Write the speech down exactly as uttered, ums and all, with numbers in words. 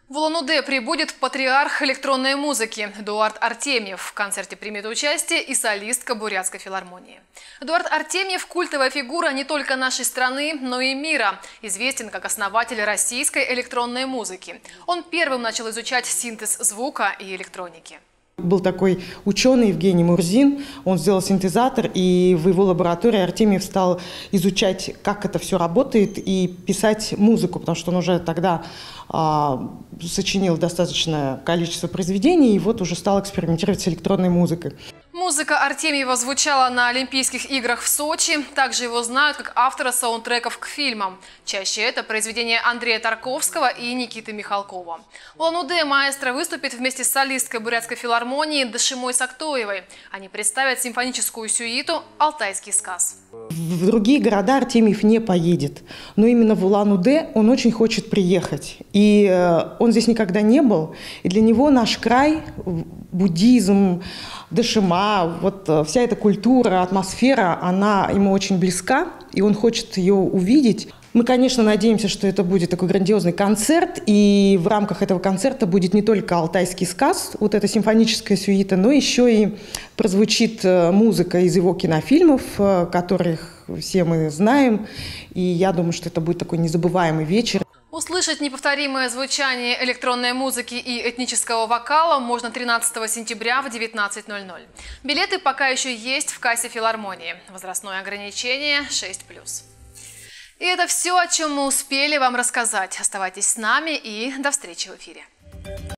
В Улан-Удэ прибудет патриарх электронной музыки Эдуард Артемьев. В концерте примет участие и солистка Бурятской филармонии. Эдуард Артемьев – культовая фигура не только нашей страны, но и мира. Известен как основатель российской электронной музыки. Он первым начал изучать синтез звука и электроники. Был такой ученый Евгений Мурзин, он сделал синтезатор, и в его лаборатории Артемьев стал изучать, как это все работает, и писать музыку, потому что он уже тогда а, сочинил достаточное количество произведений, и вот уже стал экспериментировать с электронной музыкой. Музыка Артемьева звучала на Олимпийских играх в Сочи. Также его знают как автора саундтреков к фильмам. Чаще это произведения Андрея Тарковского и Никиты Михалкова. В Улан-Удэ маэстро выступит вместе с солисткой Бурятской филармонии Дашимой Сактоевой. Они представят симфоническую сюиту «Алтайский сказ». В другие города Артемьев не поедет, но именно в Улан-Удэ он очень хочет приехать. И он здесь никогда не был, и для него наш край, буддизм, Дашима, вот вся эта культура, атмосфера, она ему очень близка, и он хочет ее увидеть. Мы, конечно, надеемся, что это будет такой грандиозный концерт, и в рамках этого концерта будет не только «Алтайский сказ», вот эта симфоническая сюита, но еще и прозвучит музыка из его кинофильмов, которых все мы знаем, и я думаю, что это будет такой незабываемый вечер. Услышать неповторимое звучание электронной музыки и этнического вокала можно тринадцатого сентября в девятнадцать ноль ноль. Билеты пока еще есть в кассе филармонии. Возрастное ограничение шесть плюс. И это все, о чем мы успели вам рассказать. Оставайтесь с нами и до встречи в эфире.